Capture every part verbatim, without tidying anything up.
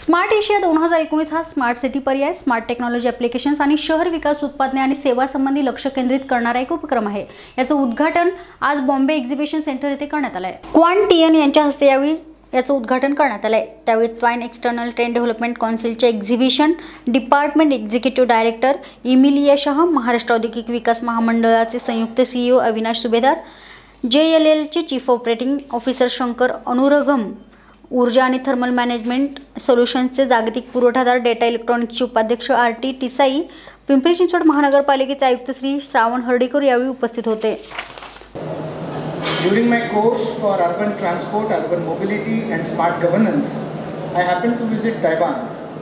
Smart Asia दोन हजार एकोणीस हा स्मार्ट सिटी पर्याय, स्मार्ट टेक्नॉलॉजी ॲप्लिकेशन्स आणि शहर विकास उत्पादने आणि सेवा संबंधी लक्ष केंद्रित करणारा एक उपक्रम आहे. याचं उद्घाटन आज बॉम्बे एक्झिबिशन सेंटर येथे करण्यात आलं आहे. क्वान टियन यांच्या हस्ते यावेळी याचं उद्घाटन करण्यात आलं आहे. त्यावेळी ट्वाइन एक्सटर्नल ट्रेंड डेव्हलपमेंट काउन्सिलचे exhibition department executive director Emilia Shah, Maharashtra औद्योगिक विकास महामंडळाचे संयुक्त CEO Avinash Subhedar, J L एलचे chief operating officer Shankar Anuragam, ऊर्जा आणि थर्मल मॅनेजमेंट सोल्युशन्सचे जागतिक पुरवठादार डेटा इलेक्ट्रॉनिक्सचे उपाध्यक्ष R T Tsai, Pimpri Chinchwad महानगरपालिकेचे आयुक्त श्री श्रावण हर्डीकर यावेळी उपस्थित होते. During my course for urban transport, urban mobility and smart governance, I happened to visit Taiwan.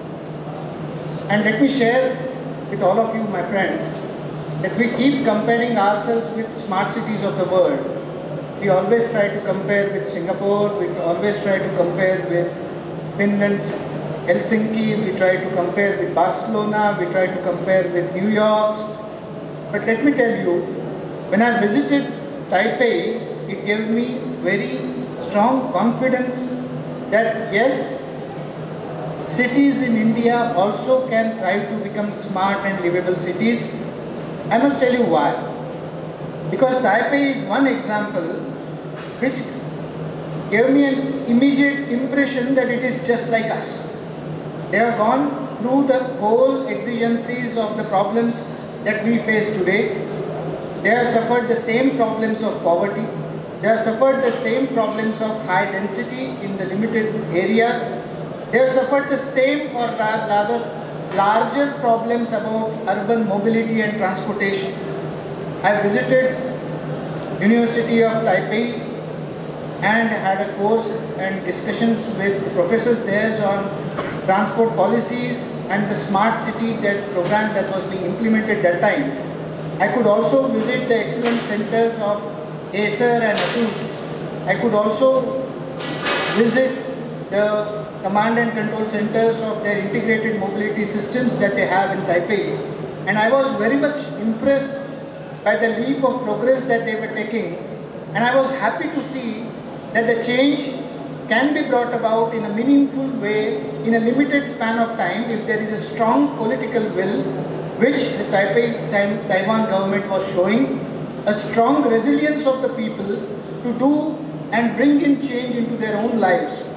And let me share with all of you, my friends, that we keep comparing ourselves with smart cities of the world. We always try to compare with Singapore, we always try to compare with Finland's Helsinki, we try to compare with Barcelona, we try to compare with New York. But let me tell you, when I visited Taipei, it gave me very strong confidence that yes, cities in India also can try to become smart and livable cities. I must tell you why. Because Taipei is one example which gave me an immediate impression that it is just like us. They have gone through the whole exigencies of the problems that we face today. They have suffered the same problems of poverty. They have suffered the same problems of high density in the limited areas. They have suffered the same or rather larger problems about urban mobility and transportation. I visited University of Taipei and had a course and discussions with professors there on transport policies and the smart city that program that was being implemented that time. I could also visit the excellent centers of Acer and Asus. I could also visit the command and control centers of their integrated mobility systems that they have in Taipei. And I was very much impressed by the leap of progress that they were taking. And I was happy to see that the change can be brought about in a meaningful way in a limited span of time if there is a strong political will, which the Taipei, Taiwan government was showing, a strong resilience of the people to do and bring in change into their own lives.